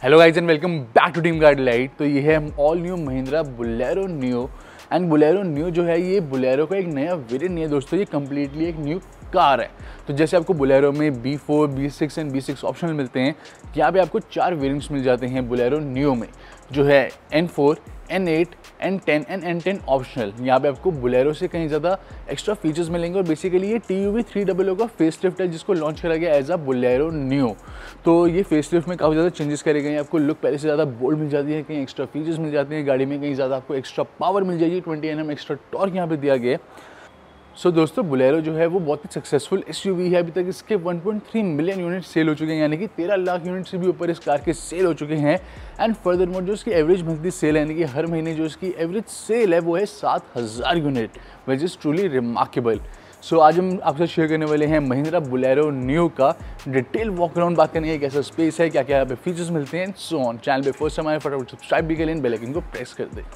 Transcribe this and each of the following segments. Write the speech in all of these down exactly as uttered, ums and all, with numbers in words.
Hello guys and welcome back to team Gaadi light. तो ये है all new Mahindra Bolero Neo. And Bolero Neo जो है ये बोलेरो का एक नया वेरिएंट नहीं है दोस्तों, ये कम्प्लीटली एक न्यू कार है। तो जैसे आपको बोलेरो में B four, B six and B six optional मिलते हैं, यहाँ पे आपको चार वेरिएंट्स मिल जाते हैं बोलेरो नियो में, जो है N four, N eight, N ten and N ten optional. यहाँ पे आपको बोलेरो से कहीं ज़्यादा एक्स्ट्रा फीचर्स मिलेंगे और बेसिकली ये T U V three double O का फेस लिफ्ट है जिसको लॉन्च करा गया एज अ बोलेरो नियो। तो ये फेस लिफ्ट में काफ़ी ज़्यादा चेंजेस करे गए हैं, आपको लुक पहले से ज़्यादा बोल्ड मिल जाती है, कहीं एक्स्ट्रा फीचर्स मिल जाते हैं गाड़ी में, कहीं ज़्यादा आपको एक्स्ट्रा पावर मिल जाएगी, twenty N M extra torque यहाँ पे दिया गया है। सो so, दोस्तों बोलेरो जो है वो बहुत ही सक्सेसफुल एसयूवी है। अभी तक इसके one point three million unit sale हो चुके हैं, यानी कि तेरह लाख यूनिट से भी ऊपर इस कार के सेल हो चुके हैं। एंड फर्दर मोर जो इसकी एवरेज मंथली सेल है, यानी कि हर महीने जो इसकी एवरेज सेल है वो है सात हज़ार unit, which is truly remarkable. So आज हम आपसे शेयर करने वाले हैं महिंद्रा बोलेरो नियो का डिटेल वॉक अराउंड, बात करनी है कैसा स्पेस है, क्या क्या यहाँ पे फीचर्स मिलते हैं, सो ऑन। चैनल पे फर्स्ट हमारे फटाफट सब्सक्राइब भी कर लें, बेल आइकन को प्रेस कर दें।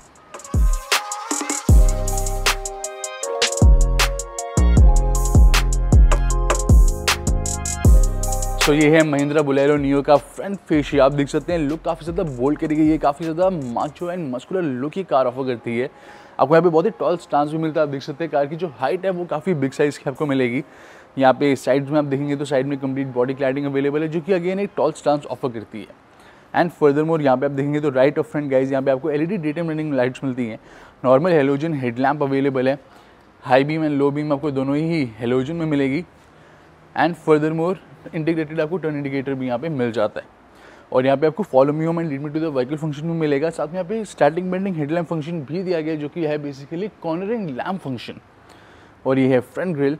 सो so, ये है महिंद्रा बोलेरो नियो का फ्रंट फेस। आप देख सकते हैं लुक काफ़ी ज़्यादा बोल्ड करी गई है, काफ़ी ज़्यादा माचो एंड मस्कुलर लुक ही कार ऑफर करती है। आपको यहाँ पे बहुत ही टॉल स्टांस भी मिलता है। आप देख सकते हैं कार की जो हाइट है वो काफ़ी बिग साइज़ की आपको मिलेगी। यहाँ पे साइड्स में आप देखेंगे तो साइड में कंप्लीट बॉडी क्लैडिंग अवेलेबल है, जो कि अगेन एक टॉल स्टांस ऑफर करती है। एंड फर्दर मोर यहाँ पे आप देखेंगे तो राइट और फ्रंट गाइज यहाँ पे आपको L E D day time running lights मिलती हैं। नॉर्मल हेलोजन हेडलैम्प अवेलेबल है, high beam and low beam आपको दोनों ही हेलोजन में मिलेगी। एंड फर्दर मोर इंटीग्रेटेड आपको टर्न इंडिकेटर भी यहाँ पे मिल जाता है। और यहाँ पे आपको follow me home and lead me to the vehicle function भी मिलेगा। साथ में यहाँ पे स्टैटिक बेंडिंग हेडलैम्प फंक्शन भी दिया गया है, जो कि है बेसिकली कॉर्नरिंग लैम्प फंक्शन। और ये है फ्रंट ग्रिल।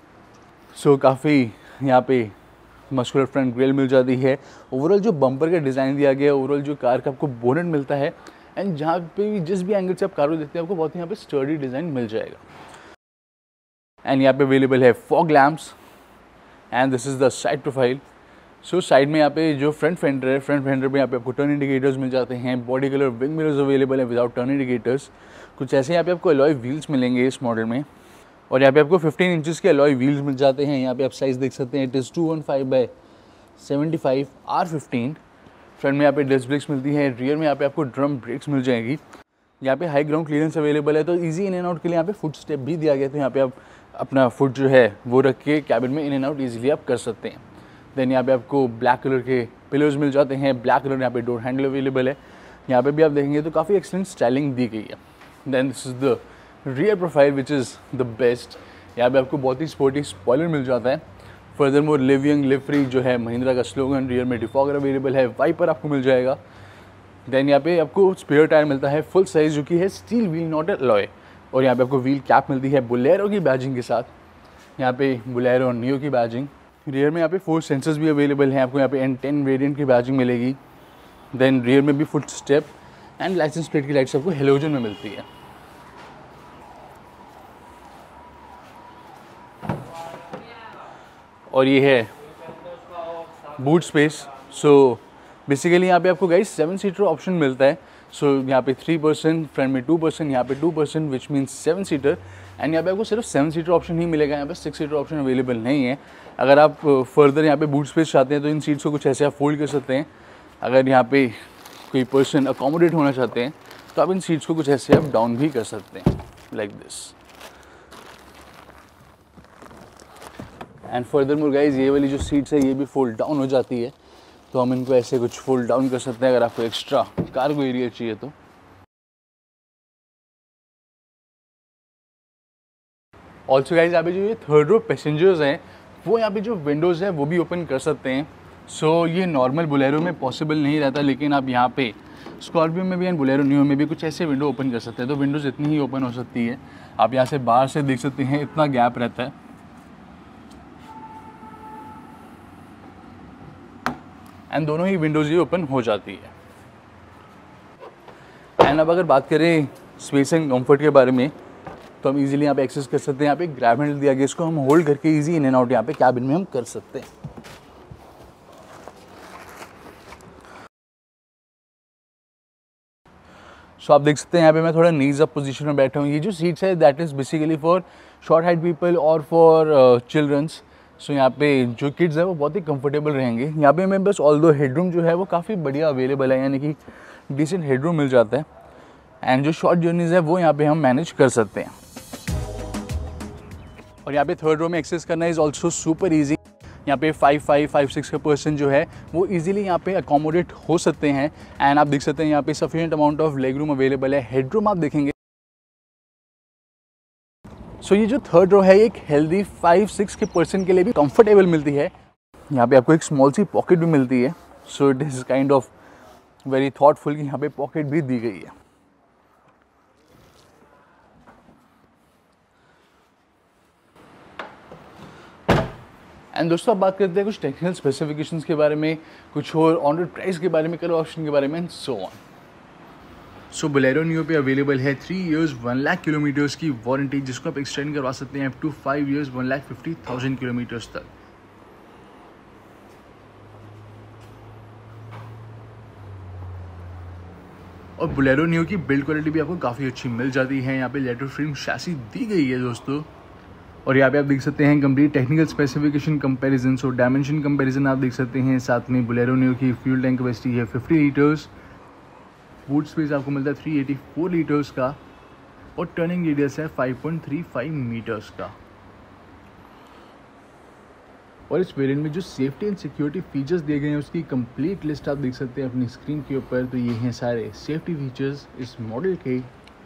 सो काफ़ी यहाँ पे मस्कुलर फ्रंट ग्रिल मिल जाती है। ओवरऑल जो बम्पर का डिज़ाइन दिया गया है, ओवरऑल जो कार का आपको बोनेट मिलता है, एंड जहाँ पे भी जिस भी एंगल से आप कार को देखते हैं आपको बहुत ही यहाँ पे स्टर्डी डिज़ाइन मिल जाएगा। एंड यहाँ पे अवेलेबल है fog lamps and this is the side profile. So side में यहाँ पे जो फ्रंट फेंडर है, फ्रंट फेंडर पे यहाँ पे आपको टर्न इंडिकेटर्स मिल जाते हैं। Body colour wing mirrors available है विदाउट टर्न इंडिकेटर्स। कुछ ऐसे यहाँ पे आपको अलॉय व्हील्स मिलेंगे इस मॉडल में। और यहाँ पे आपको फिफ्टीन इंचेस के अलॉय व्हील्स मिल जाते हैं। यहाँ पे आप साइज़ देख सकते हैं, it is two one five by seventy five R fifteen. Front में यहाँ पे डिस्क ब्रेक्स मिलती है, रियर में यहाँ पे आपको ड्रम ब्रेक्स मिल जाएगी। यहाँ पे हाई ग्राउंड क्लियरेंस अवेलेबल है, तो ईजी इन एंड आउट के लिए यहाँ पे फुट स्टेप भी दिया गया है। तो यहाँ पे आप अपना फुट जो है वो रख के कैबिन में इन एंड आउट ईजिली आप कर सकते हैं। देन यहाँ पे आपको ब्लैक कलर के पिलर्स मिल जाते हैं, ब्लैक कलर यहाँ पे डोर हैंडल अवेलेबल है। यहाँ पे भी आप देखेंगे तो काफ़ी एक्सलेंट स्टाइलिंग दी गई है। Then this is the rear profile which is the best. यहाँ पे आपको बहुत ही स्पोर्टी स्पॉइलर मिल जाता है। Further more live young live free जो है महिंद्रा का स्लोगन, रियर में डिफॉगर अवेलेबल है, वाइपर आपको मिल जाएगा। देन यहाँ पे आपको स्पेयर टायर मिलता है फुल साइज़, जो कि है स्टील व्हील नॉट अलॉय। और यहाँ पे आपको व्हील कैप मिलती है बोलेरो की बैजिंग के साथ, यहाँ पे बोलेरो नियो की बैजिंग। रियर में यहाँ पे फोर सेंसर्स भी अवेलेबल हैं, आपको यहाँ पे एन टेन वेरिएंट की बैजिंग मिलेगी। देन रियर में भी foot step and licence plate की लाइट्स आपको हेलोजन में मिलती है। और ये है बूट स्पेस। सो बेसिकली यहाँ पे आपको गाइस सेवन सीटर ऑप्शन मिलता है। सो so, यहाँ पे थ्री पर्सन, फ्रंट में टू पर्सन, यहाँ पे two person, which means seven seater. And यहाँ पे आपको सिर्फ सेवन सीटर ऑप्शन ही मिलेगा, यहाँ पे सिक्स सीटर ऑप्शन अवेलेबल नहीं है। अगर आप फर्दर यहाँ पे बूट स्पेस चाहते हैं तो इन सीट्स को कुछ ऐसे आप फोल्ड कर सकते हैं। अगर यहाँ पे कोई पर्सन अकोमोडेट होना चाहते हैं तो आप इन सीट्स को कुछ ऐसे आप डाउन भी कर सकते हैं, like this. And further more guys ये वाली जो सीट्स है ये भी फोल्ड डाउन हो जाती है, तो हम इनको ऐसे कुछ फोल्ड डाउन कर सकते हैं अगर आपको एक्स्ट्रा कार्गो एरिया चाहिए तो। ऑल्सो गाइज यहाँ पे जो ये थर्ड रो पैसेंजर्स हैं वो यहाँ पे जो विंडोज़ है वो भी ओपन कर सकते हैं। सो so, ये नॉर्मल बोलेरो में पॉसिबल नहीं रहता, लेकिन आप यहाँ पे स्कॉर्पियो में भी एंड बोलेरो नियो में भी कुछ ऐसे विंडो ओपन कर सकते हैं। तो विंडोज़ इतनी ही ओपन हो सकती है। आप यहाँ से बाहर से देख सकते हैं, इतना गैप रहता है। एंड दोनों ही विंडोज़ ही ओपन हो जाती है। एंड अब अगर बात करें स्पेस एंड कंफर्ट के बारे में, तो हम इजीली यहाँ पे एक्सेस कर सकते हैं। यहाँ पे ग्रैब हैंडल दिया गया, इसको हम होल्ड करके इजी इन एंड आउट यहाँ पे कैबिन में हम कर सकते हैं। सो so, आप देख सकते हैं यहाँ पे मैं थोड़ा नीज अप पोजीशन में बैठा हूँ। ये जो सीट्स है that is basically for short height people और फॉर चिल्ड्रंस। सो यहाँ पे जो किड्स है वो बहुत ही कंफर्टेबल रहेंगे। यहाँ पे हमें बस ऑल दो हेडरूम जो है वो काफ़ी बढ़िया अवेलेबल है, यानी कि डिसेंट हेडरूम मिल जाता है। एंड जो शॉर्ट जर्नीज़ है वो यहाँ पे हम मैनेज कर सकते हैं। और यहाँ पे थर्ड रो में एक्सेस करना इज़ ऑल्सो सुपर ईजी। यहाँ पे फाइव फाइव फाइव सिक्स का पर्सन जो है वो इजीली यहाँ पे अकोमोडेट हो सकते हैं। एंड आप देख सकते हैं यहाँ पे sufficient amount of leg room available है। हेडरूम आप देखेंगे, सो so ये जो थर्ड रो है एक हेल्दी फाइव सिक्स के पर्सन के लिए भी कंफर्टेबल मिलती है। यहाँ पे आपको एक स्मॉल सी पॉकेट भी मिलती है। So it is kind of very thoughtful कि यहाँ पे पॉकेट भी दी गई है। एंड दोस्तों अब बात करते हैं कुछ टेक्निकल स्पेसिफिकेशंस के बारे में, कुछ और ऑन रोड प्राइस के बारे में, कलर ऑप्शन के बारे में, and so on. So Bolero Neo पे अवेलेबल है three years one lakh kilometres की वारंटी, जिसको आप एक्सटेंड करवा सकते हैं up to five years one lakh fifty thousand kilometres तक। और बोलेरो नियो की बिल्ड क्वालिटी भी आपको काफ़ी अच्छी मिल जाती है। यहाँ पे लेटर फ्रेम शैसी दी गई है दोस्तों। और यहाँ पे आप देख सकते हैं complete technical specification comparison, so dimension comparison आप देख सकते हैं। साथ में बोलेरो नियो की फ्यूल टैंक कैपेसिटी है फिफ्टी लीटर्स, बूट स्पेस आपको मिलता है थ्री एटी फोर लीटर्स का, और टर्निंग रेडियस है five point three five metres का। और इस वेरिएंट में जो सेफ्टी एंड सिक्योरिटी फीचर्स दिए गए हैं उसकी कंप्लीट लिस्ट आप देख सकते हैं अपनी स्क्रीन के ऊपर। तो ये हैं सारे सेफ्टी फीचर्स इस मॉडल के।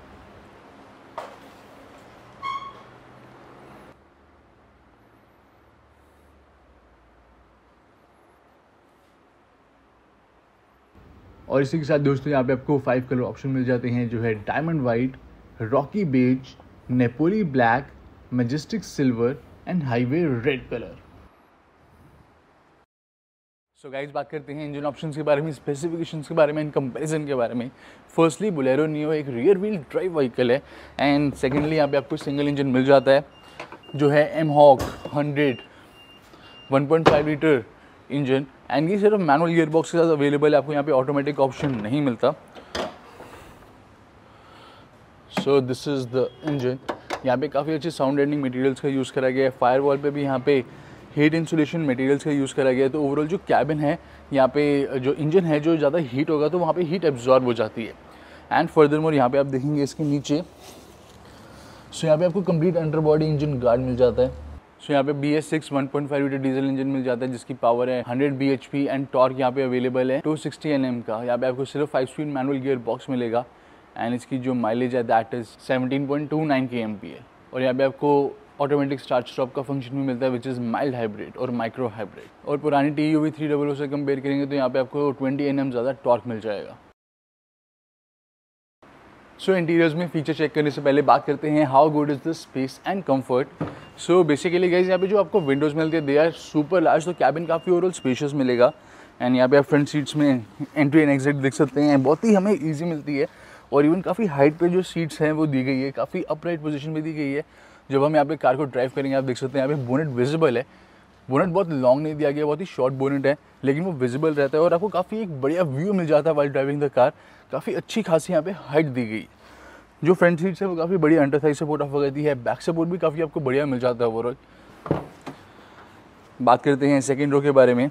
और इसी के साथ दोस्तों यहाँ पे आपको फाइव कलर ऑप्शन मिल जाते हैं, जो है diamond white, rocky beige, Napoli black, majestic silver and highway red colour. So guys बात करते हैं इंजन ऑप्शंस के बारे में, स्पेसिफिकेशंस के बारे में, एंड कंपैरिजन के बारे में। फर्स्टली बोलेरो नियो एक रियर व्हील ड्राइव व्हीकल है। एंड सेकेंडली यहाँ पे आपको सिंगल इंजन मिल जाता है, जो है M hawk hundred one point five litre engine. And ये सिर्फ मैनुअल गियर बॉक्स के साथ अवेलेबल है, आपको यहाँ पे ऑटोमेटिक ऑप्शन नहीं मिलता। So this is the engine. यहाँ पे काफ़ी अच्छे साउंड एंडिंग मटेरियल्स का यूज़ करा गया है। फायर वॉल पे भी यहाँ पे हीट इंसुलेशन मटेरियल्स का यूज़ करा गया है। तो ओवरऑल जो कैबिन है, यहाँ पे जो इंजन है, जो ज़्यादा हीट होगा तो वहाँ पे हीट एब्जॉर्ब हो जाती है। एंड फर्दर मोर यहाँ पे आप देखेंगे इसके नीचे, सो यहाँ पे आपको complete under body engine guard मिल जाता है। सो यहाँ पे B S six one point five litre diesel engine मिल जाता है, जिसकी पावर है hundred B H P and torque यहाँ पे अवेलेबल है टू सिक्सटी एन एम का। यहाँ पे आपको सिर्फ five speed manual gear box मिलेगा। एंड इसकी जो माइलेज है that is seventeen point two nine K M P है। और यहाँ पे आपको ऑटोमेटिक स्टार्ट स्टॉप का फंक्शन भी मिलता है, विच इज़ माइल्ड हाइब्रिड और माइक्रो हाइब्रिड। और पुरानी T U V three double O से कंपेयर करेंगे तो यहाँ पे आपको ट्वेंटी एन एम ज़्यादा टॉर्क मिल जाएगा। सो इंटीरियर्स में फीचर चेक करने से पहले बात करते हैं how good is the space and comfort. So basically guys यहाँ पे जो आपको विंडोज़ मिलती है दे आर सुपर लार्ज, तो कैबिन काफ़ी ओवरऑल स्पेशियस मिलेगा। एंड यहाँ पे आप फ्रंट सीट्स में एंट्री एंड एग्जिट देख सकते हैं, बहुत ही हमें ईजी मिलती है। और इवन काफ़ी हाइट पे जो सीट्स हैं वो दी गई है, काफ़ी अपराइट पोजीशन में दी गई है। जब हम यहाँ पे कार को ड्राइव करेंगे आप देख सकते हैं यहाँ पे बोनेट विजिबल है। बोनेट बहुत लॉन्ग नहीं दिया गया, बहुत ही शॉर्ट बोनेट है, लेकिन वो विजिबल रहता है और आपको काफ़ी एक बढ़िया व्यू मिल जाता है वाइल ड्राइविंग द कार। काफ़ी अच्छी खासी यहाँ पे हाइट दी गई। जो फ्रंट सीट्स है वो काफ़ी बढ़िया अंडर थाई सपोर्ट ऑफर करती है। बैक सपोर्ट भी काफ़ी आपको बढ़िया मिल जाता है ओवरऑल। बात करते हैं सेकेंड रो के बारे में।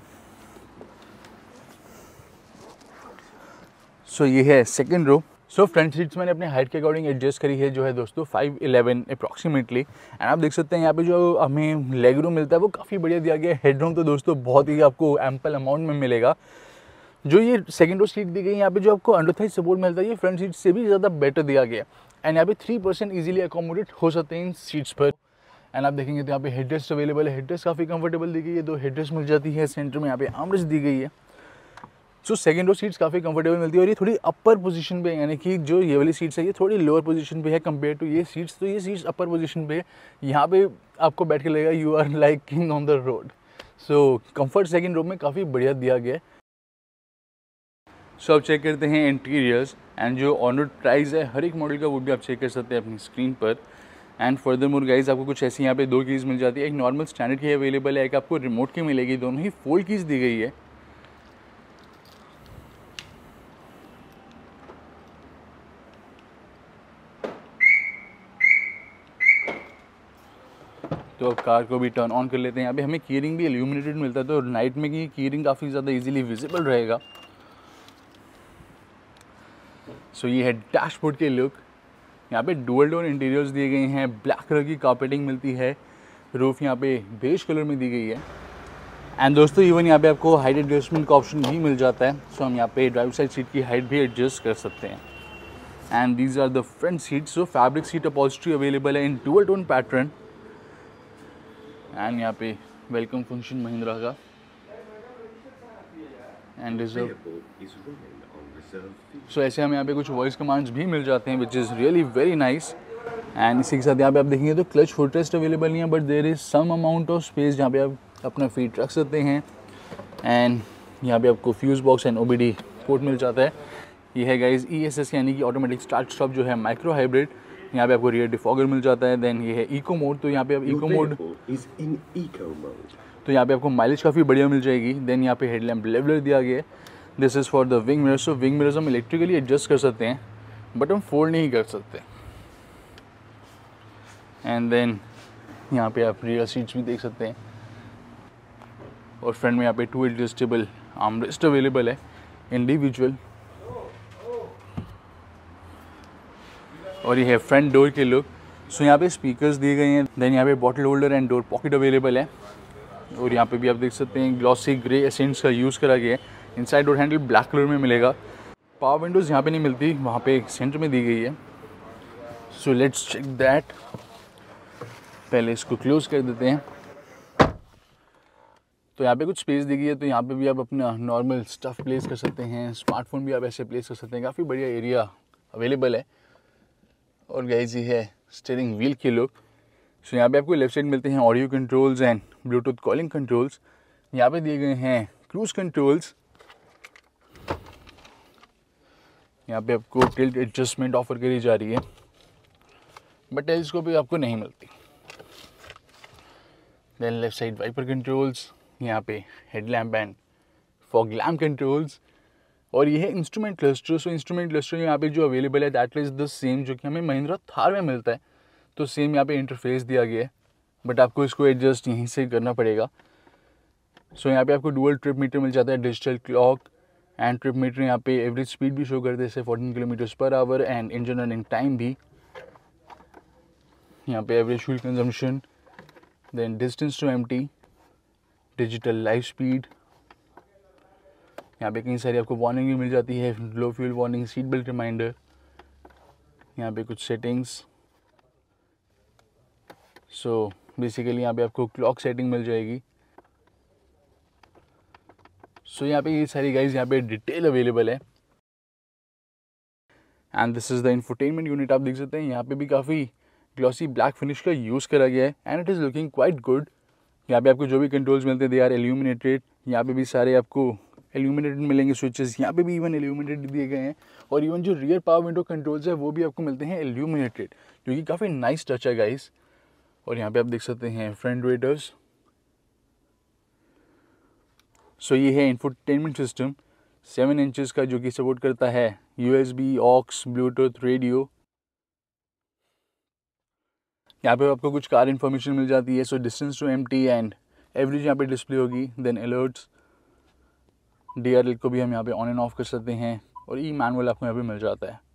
सो so, ये है second row. So front seats मैंने अपने हाइट के अकॉर्डिंग एडजस्ट करी है, जो है दोस्तों फाइव इलेवन अप्रॉक्सीमेटली। एंड आप देख सकते हैं यहाँ पे जो हमें लेग रूम मिलता है वो काफ़ी बढ़िया दिया गया है। हेड रूम तो दोस्तों बहुत ही आपको एम्पल अमाउंट में मिलेगा। जो ये सेकेंड रो सीट दी गई है यहाँ पे जो आपको अंडर थाई सपोर्ट मिलता है ये फ्रंट सीट से भी ज़्यादा बेटर दिया गया है। एंड यहाँ पे थ्री पर्सन ईजिली अकोमोडेट हो सकते हैं इन सीट्स पर। एंड आप देखेंगे तो यहाँ पे हेडरेस्ट अवेलेबल है। हेडरेस्ट काफ़ी कंफर्टेबल दी गई है, दो हेडरेस्ट मिल जाती है। सेंटर में यहाँ पे आर्मरेस्ट दी गई है। सो सेकेंड रो सीट्स काफ़ी कंफर्टेबल मिलती है। और ये थोड़ी अपर पोजीशन पे, यानी कि जो ये वाली सीट्स है ये थोड़ी लोअर पोजीशन पे है कंपेयर टू ये सीट्स। तो ये सीट्स अपर पोजीशन पे है, यहाँ पे आपको बैठ के लगेगा you are like king on the road. So comfort second row में काफ़ी बढ़िया दिया गया है। सो अब चेक करते हैं इंटीरियर्स एंड जो ऑन रोड प्राइस है हर एक मॉडल का वो भी आप चेक कर सकते हैं अपनी स्क्रीन पर। एंड फर्दर मोर गाइज आपको कुछ ऐसी यहाँ पे दो कीज़ मिल जाती है। एक नॉर्मल स्टैंडर्ड की अवेलेबल है, एक आपको रिमोट की मिलेगी। दोनों ही फोल्ड कीज़ दी गई है। तो अब कार को भी टर्न ऑन कर लेते हैं। यहाँ पे हमें कीयरिंग भी इल्यूमिनेटेड मिलता है, तो नाइट में की कीयरिंग काफ़ी ज़्यादा इजीली विजिबल रहेगा। सो so, ये है डैशबोर्ड के लुक। यहाँ पे डुअल टोन इंटीरियर्स दिए गए हैं, ब्लैक कलर की कार्पेटिंग मिलती है, रूफ यहाँ पे बेज कलर में दी गई है। एंड दोस्तों इवन यहाँ पे आपको हाइट एडजस्टमेंट का ऑप्शन भी मिल जाता है। सो so, हम यहाँ पे ड्राइवर साइड सीट की हाइट भी एडजस्ट कर सकते हैं। And these are the front seat. So fabric seat upholstery available है in dual tone pattern. And यहाँ पे वेलकम फंक्शन महिंद्रा का एंड रिजर्व। सो ऐसे हमें यहाँ पे कुछ वॉइस कमांड्स भी मिल जाते हैं, which is really very nice. And इसी के साथ यहाँ पे आप देखेंगे तो क्लच फुटरेस्ट अवेलेबल नहीं है, but there is some amount of space जहाँ पे आप अपना फीट रख सकते हैं। एंड यहाँ पे आपको fuse box and OBD port मिल जाता है। ये है गाइज ई एस एस यानी कि ऑटोमेटिक स्टार्ट स्टॉप जो है माइक्रो हाइब्रिड। यहाँ पे आपको रियर डिफॉगर मिल जाता है। देन ये है इको मोड। तो यहाँ पे आप इको मोड तो यहाँ पे आपको माइलेज काफ़ी बढ़िया मिल जाएगी। देन यहाँ पे हेडलैम्प लेवलर दिया गया है। This is for the wing mirrors. So wing mirrors हम इलेक्ट्रिकली एडजस्ट कर सकते हैं, बट हम फोल्ड नहीं कर सकते। एंड देन यहाँ पे आप रियर सीट्स भी देख सकते हैं, और फ्रंट में यहाँ पे टू एडजस्टेबल आर्मरेस्ट अवेलेबल है इंडिविजुअल। और ये है फ्रंट डोर के लुक। सो यहाँ पे स्पीकर्स दिए गए हैं। देन यहाँ पे bottle holder and door pocket available है, और यहाँ पे भी आप देख सकते हैं ग्लॉसी ग्रे एसेंट्स का यूज़ करा गया है। Inside door handle black colour में मिलेगा। पावर विंडोज़ यहाँ पे नहीं मिलती, वहाँ पे एक सेंटर में दी गई है। So let's check that. पहले इसको क्लोज कर देते हैं। तो यहाँ पे कुछ स्पेस दी गई है, तो यहाँ पे भी आप अपना नॉर्मल स्टफ़ प्लेस कर सकते हैं, स्मार्टफोन भी आप ऐसे प्लेस कर सकते हैं। काफ़ी बढ़िया एरिया अवेलेबल है। और गाइस ये है स्टीयरिंग व्हील के लुक। सो यहाँ पे आपको लेफ्ट साइड मिलते हैं audio controls and Bluetooth calling controls. यहाँ पे दिए गए हैं क्रूज कंट्रोल्स। यहाँ पे आपको टिल्ट एडजस्टमेंट ऑफर करी जा रही है, बट टेलीस्कोप भी आपको नहीं मिलती। Then left side wiper controls, यहाँ पे headlamp and fog lamp controls. और ये है instrument cluster. So instrument cluster यहाँ पे जो अवेलेबल है दैट इज़ द सेम जो कि हमें महिंद्रा थार में मिलता है। तो सेम यहाँ पे इंटरफेस दिया गया है, बट आपको इसको एडजस्ट यहीं से करना पड़ेगा। सो यहाँ पे आपको डुअल ट्रिप मीटर मिल जाता है, digital clock and trip meter. यहाँ पे एवरेज स्पीड भी शो करते हैं जैसे fourteen kilometres per hour, and engine running time भी। यहाँ पे average fuel consumption, then distance to empty, digital life speed. यहाँ पे कई सारी आपको वार्निंग भी मिल जाती है, low fuel warning, seat belt reminder. यहाँ पे कुछ सेटिंग्स। सो बेसिकली यहाँ पे आपको क्लॉक सेटिंग मिल जाएगी। सो so, यहाँ पे ये सारी गाइज यहाँ पे डिटेल अवेलेबल है। And this is the infotainment unit. आप देख सकते हैं यहाँ पे भी काफ़ी ग्लॉसी ब्लैक फिनिश का यूज़ करा गया है, and it is looking quite good. यहाँ पे आपको जो भी कंट्रोल्स मिलते हैं दे आर एल्यूमिनेटेड। यहाँ पे भी सारे आपको एल्यूमिनेटेड मिलेंगे स्विचेस। यहाँ पे भी इवन एल्यूमिनेटेड दिए गए हैं, और इवन जो रियर पावर विंडो कंट्रोल्स है वो भी आपको मिलते हैं एल्यूमिनेटेड, जो कि काफ़ी नाइस टच है गाइस। और यहाँ पे आप देख सकते हैं फ्रंट रेडर्स। सो so, ये है इंफोटेनमेंट सिस्टम सेवन इंचेस का, जो कि सपोर्ट करता है यूएसबी, ऑक्स, ब्लूटूथ, रेडियो। यहाँ पे आपको कुछ कार इन्फॉर्मेशन मिल जाती है। So distance to empty and average यहाँ पे डिस्प्ले होगी। Then alerts, D R L को भी हम यहाँ पे ऑन एंड ऑफ कर सकते हैं, और ई मैनुअल आपको यहाँ पे मिल जाता है।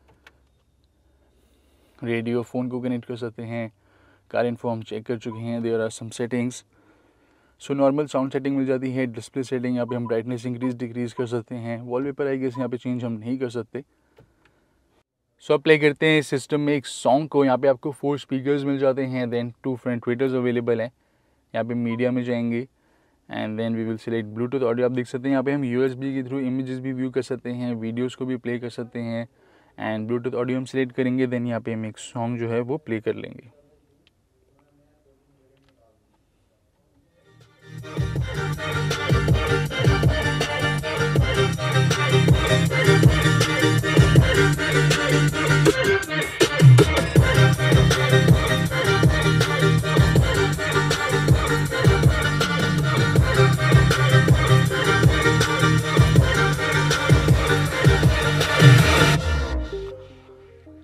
रेडियो, फ़ोन को कनेक्ट कर सकते हैं। कार इन्फो हम चेक कर चुके हैं। There are some settings. So normal sound setting मिल जाती है। डिस्प्ले सेटिंग, यहाँ पे हम ब्राइटनेस इंक्रीज डिक्रीज कर सकते हैं। वॉलपेपर आई गेस यहाँ पे चेंज हम नहीं कर सकते। सो अब प्ले करते हैं इस सिस्टम में एक सॉन्ग को। यहाँ पे आपको फोर स्पीकर्स मिल जाते हैं। Then two front tweeters available हैं। यहाँ पे मीडिया में जाएंगे, and then we will select Bluetooth audio. आप देख सकते हैं यहाँ पे हम यूएसबी के थ्रू इमेजेस भी व्यू कर सकते हैं, वीडियोज़ को भी प्ले कर सकते हैं। एंड ब्लूटूथ ऑडियो हम सिलेक्ट करेंगे, देन यहाँ पे हम एक सॉन्ग जो है वो प्ले कर लेंगे।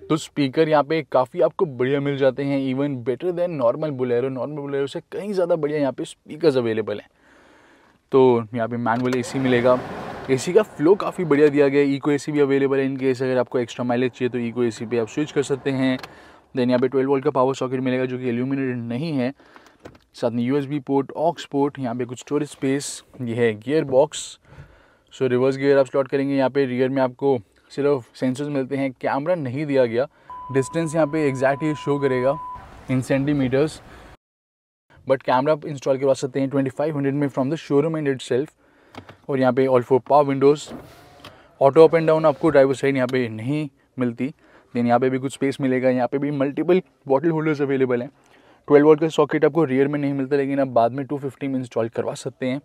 तो स्पीकर यहाँ पे काफ़ी आपको बढ़िया मिल जाते हैं, even better than normal Bolero. Normal Bolero से कहीं ज़्यादा बढ़िया यहाँ पे स्पीकर्स अवेलेबल हैं। तो यहाँ पे मैनुअल एसी मिलेगा। एसी का फ्लो काफ़ी बढ़िया दिया गया है। इको एसी भी अवेलेबल है इन केस अगर आपको एक्स्ट्रा माइलेज चाहिए तो इको एसी पे आप स्विच कर सकते हैं। देन यहाँ पे ट्वेल्व वोल्ट का पावर सॉकेट मिलेगा जो कि एल्यूमिनेटेड नहीं है। साथ में यूएसबी पोर्ट, ऑक्स पोर्ट, यहाँ पे कुछ स्टोरेज स्पेस, ये है gear box. So reverse gear आप स्लॉट करेंगे। यहाँ पे रियर में आपको सिर्फ सेंसर्स मिलते हैं, कैमरा नहीं दिया गया। डिस्टेंस यहाँ पे एग्जैक्टली शो करेगा इन सेंटीमीटर्स, बट कैमरा आप इंस्टॉल करवा सकते हैं ट्वेंटी फाइव हंड्रेड में from the showroom and itself. और यहाँ पे all four power windows, auto up and down आपको ड्राइवर साइड यहाँ पे नहीं मिलती। देन यहाँ पे भी कुछ स्पेस मिलेगा। यहाँ पे भी मल्टीपल बॉटल होल्डर्स अवेलेबल हैं। ट्वेल्व वोल्ट का सॉकेट आपको रियर में नहीं मिलता, लेकिन आप बाद में टू फिफ्टी में इंस्टॉल करवा सकते हैं।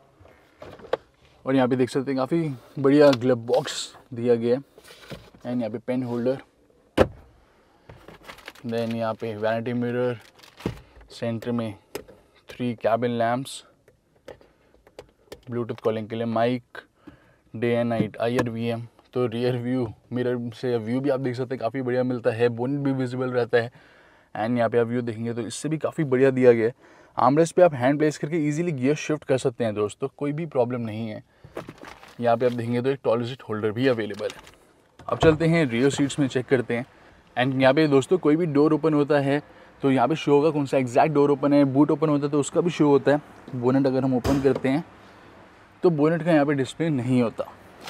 और यहाँ पे देख सकते हैं काफ़ी बढ़िया ग्लव बॉक्स दिया गया है। एंड यहाँ पे पेन होल्डर, देन यहाँ पे वैनिटी मिरर, सेंटर में three cabin lamps, Bluetooth calling के लिए mic, day and night I R V M. तो रियर व्यू मिरर से व्यू भी आप देख सकते हैं काफ़ी बढ़िया मिलता है, बोनेट भी विजिबल रहता है। एंड यहाँ पे आप व्यू देखेंगे तो इससे भी काफ़ी बढ़िया दिया गया है। आर्मरेस्ट पे आप हैंड प्लेस करके इजीली गियर शिफ्ट कर सकते हैं दोस्तों, कोई भी प्रॉब्लम नहीं है। यहाँ पे आप देखेंगे तो एक टॉयलेट सीट होल्डर भी अवेलेबल है। अब चलते हैं रियर सीट्स में, चेक करते हैं। एंड यहाँ पे दोस्तों कोई भी डोर ओपन होता है तो यहाँ पे शो होगा कौन सा एग्जैक्ट डोर ओपन है। बूट ओपन होता है तो उसका भी शो होता है। बोनेट अगर हम ओपन करते हैं तो बोनेट का यहाँ पे डिस्प्ले नहीं होता।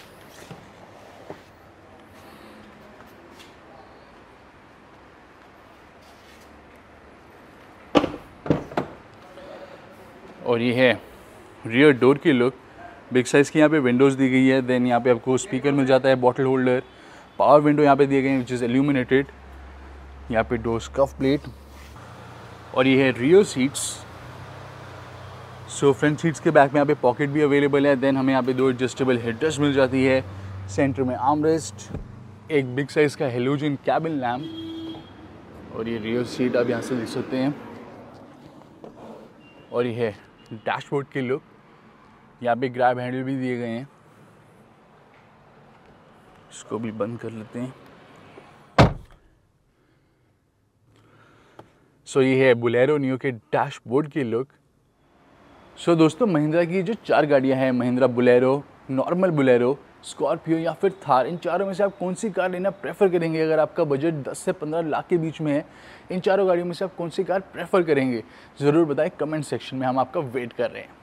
और ये है रियर डोर की लुक। बिग साइज़ की यहाँ पे विंडोज़ दी गई है। देन यहाँ पे आपको स्पीकर मिल जाता है, बॉटल होल्डर, पावर विंडो यहाँ पे दिए गए हैं विच इज़ एल्यूमिनेटेड। यहाँ पे डोर स्कफ प्लेट। और ये है rear seats. So front seats के बैक में यहाँ पे पॉकेट भी अवेलेबल है। देन हमें यहाँ पे दो एडजस्टेबल हेडरेस्ट मिल जाती है। सेंटर में आर्मरेस्ट, एक बिग साइज़ का हेलोजन कैबिन लैम्प। और ये रियर सीट आप यहाँ से देख सकते हैं। और ये है डैशबोर्ड की लुक। यहाँ पे ग्रैब हैंडल भी दिए गए हैं, इसको भी बंद कर लेते हैं। सो so, ये है बुलेरो नियो के डैशबोर्ड की लुक। सो so, दोस्तों महिंद्रा की जो चार गाड़ियाँ हैं, Mahindra Bolero, normal Bolero, Scorpio या फिर थार, इन चारों में से आप कौन सी कार लेना प्रेफर करेंगे? अगर आपका बजट दस से पंद्रह लाख के बीच में है, इन चारों गाड़ियों में से आप कौन सी कार प्रेफर करेंगे ज़रूर बताएं कमेंट सेक्शन में, हम आपका वेट कर रहे हैं।